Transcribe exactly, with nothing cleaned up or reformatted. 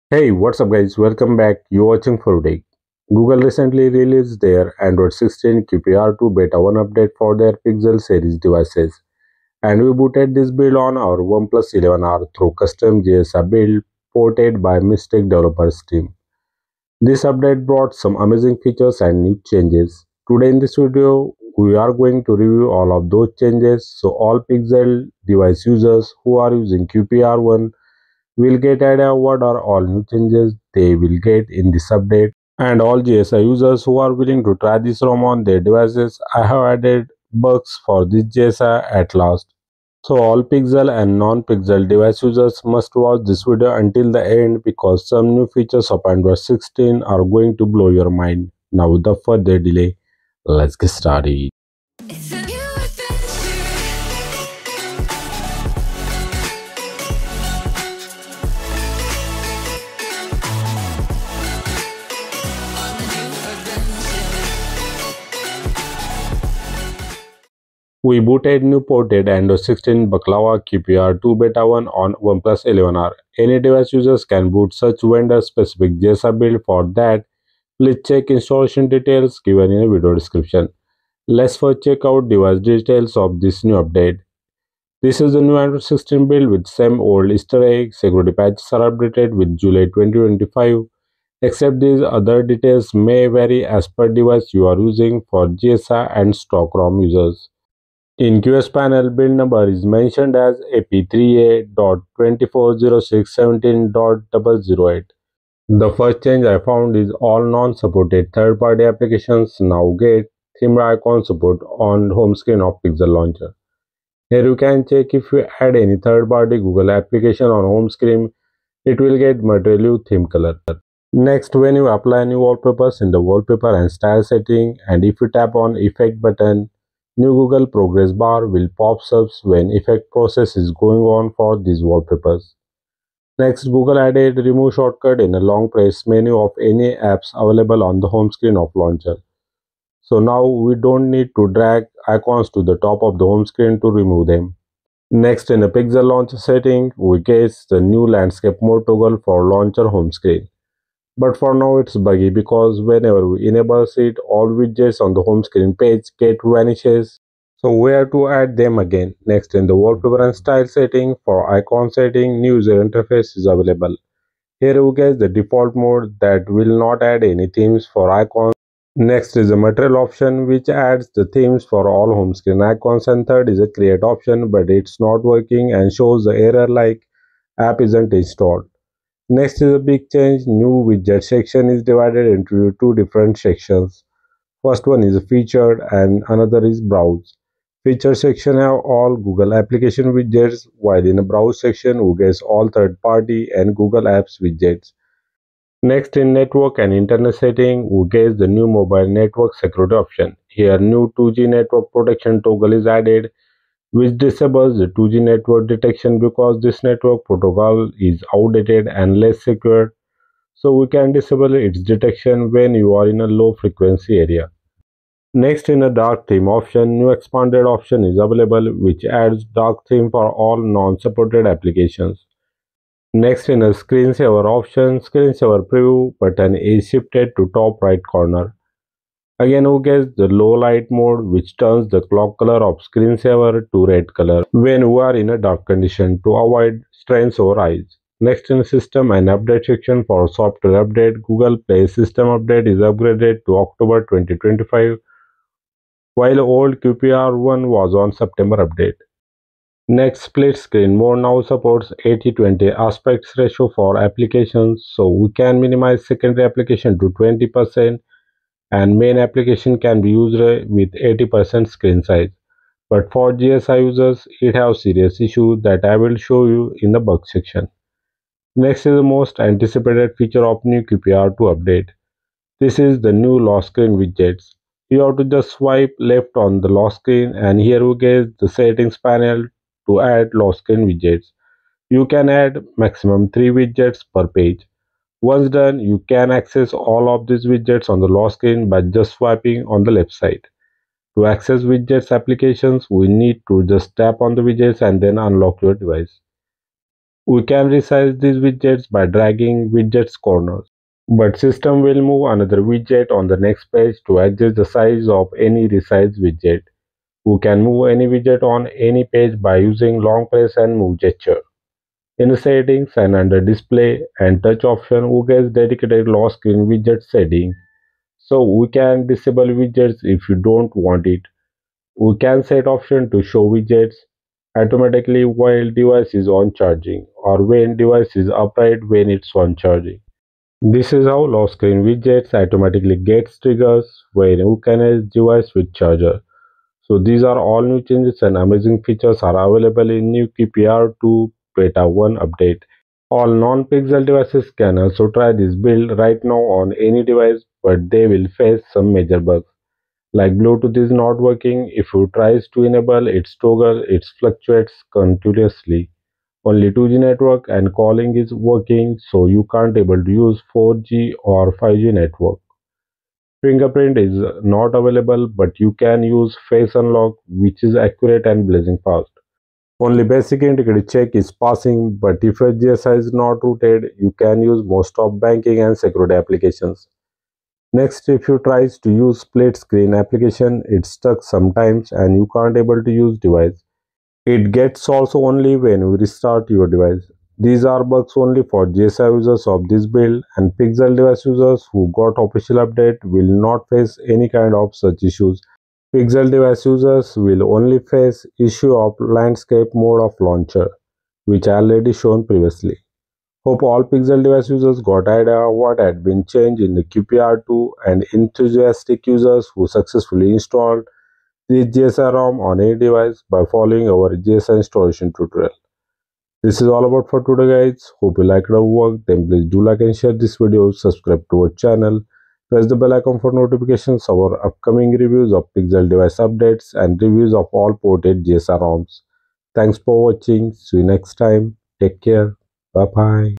Hey, what's up guys? Welcome back. You're watching for today. Google recently released their Android sixteen Q P R two Beta one update for their Pixel series devices. And we booted this build on our OnePlus eleven R through custom G S I build ported by Mistake Developers team. This update brought some amazing features and new changes. Today in this video, we are going to review all of those changes so all Pixel device users who are using Q P R one will get idea what are all new changes they will get in this update, and all G S I users who are willing to try this ROM on their devices. I have added bugs for this G S I at last. So all Pixel and non-Pixel device users must watch this video until the end because some new features of Android sixteen are going to blow your mind. Now without further delay, let's get started. We booted new ported Android sixteen Baklava Q P R two Beta one on OnePlus eleven R. Any device users can boot such vendor-specific G S I build. For that, please check installation details given in a video description. Let's first check out device details of this new update. This is the new Android sixteen build with same old Easter egg. Security patches are updated with July twenty twenty-five. Except these other details may vary as per device you are using for G S I and stock ROM users. In Q S panel, build number is mentioned as A P three A dot two four zero six one seven dot zero zero eight. The first change I found is all non-supported third-party applications now get themed icon support on home screen of Pixel Launcher. Here you can check if you add any third-party Google application on home screen, it will get material theme color. Next, when you apply new wallpapers in the wallpaper and style setting, and if you tap on effect button, new Google progress bar will pop up when effect process is going on for these wallpapers. Next, Google added remove shortcut in a long press menu of any apps available on the home screen of launcher. So now we don't need to drag icons to the top of the home screen to remove them. Next, in the Pixel launcher setting, we get the new landscape mode toggle for launcher home screen. But for now it's buggy because whenever we enable it, all widgets on the home screen page get vanishes. So we have to add them again. Next, in the wallpaper and style setting, for icon setting, new user interface is available. Here we get the default mode that will not add any themes for icons. Next is the material option which adds the themes for all home screen icons, and third is a create option, but it's not working and shows the error like app isn't installed. Next is a big change. New widget section is divided into two different sections. First one is featured and another is browse. Featured section have all Google application widgets, while in the browse section we get all third party and Google apps widgets. Next, in network and internet setting, we get the new mobile network security option. Here new two G network protection toggle is added, which disables the two G network detection because this network protocol is outdated and less secure, so we can disable its detection when you are in a low frequency area. Next, in a dark theme option, new expanded option is available which adds dark theme for all non-supported applications. Next, in a screensaver option, screensaver preview button is shifted to top right corner. Again, we get the low light mode which turns the clock color of screensaver to red color when we are in a dark condition to avoid strains over eyes. Next, in system and update section, for software update, Google Play system update is upgraded to October twenty twenty-five, while old Q P R one was on September update. Next, split screen mode now supports eighty twenty aspect ratio for applications, so we can minimize secondary application to twenty percent and main application can be used with eighty percent screen size. But for G S I users, it has serious issue that I will show you in the bug section. Next is the most anticipated feature of new Q P R two update. This is the new lock screen widgets. You have to just swipe left on the lock screen and here you get the settings panel to add lock screen widgets. You can add maximum three widgets per page. Once done, you can access all of these widgets on the lock screen by just swiping on the left side. To access widgets applications, we need to just tap on the widgets and then unlock your device. We can resize these widgets by dragging widgets corners. But system will move another widget on the next page to adjust the size of any resized widget. We can move any widget on any page by using long press and move gesture. In the settings and under display and touch option, we get dedicated lock screen widget setting. So we can disable widgets if you don't want it. We can set option to show widgets automatically while device is on charging or when device is upright when it's on charging. This is how lock screen widgets automatically gets triggers when you connect device with charger. So these are all new changes and amazing features are available in new Q P R two beta one update. All non-Pixel devices can also try this build right now on any device, but they will face some major bugs. Like Bluetooth is not working. If you tries to enable its toggle, it fluctuates continuously. Only two G network and calling is working, so you can't able to use four G or five G network. Fingerprint is not available, but you can use face unlock, which is accurate and blazing fast. Only basic integrity check is passing, but if your G S I is not rooted, you can use most of banking and security applications. Next, if you tries to use split screen application, it's stuck sometimes and you can't able to use device. It gets also only when you restart your device. These are bugs only for G S I users of this build, and Pixel device users who got official update will not face any kind of such issues. Pixel device users will only face issue of landscape mode of launcher, which I already shown previously. Hope all Pixel device users got idea what had been changed in the Q P R two and enthusiastic users who successfully installed the G S I ROM on any device by following our G S I installation tutorial. This is all about for today guys. Hope you liked our work. Then please do like and share this video, subscribe to our channel, press the bell icon for notifications of our upcoming reviews of Pixel device updates and reviews of all ported G S I ROMs. Thanks for watching. See you next time. Take care. Bye bye.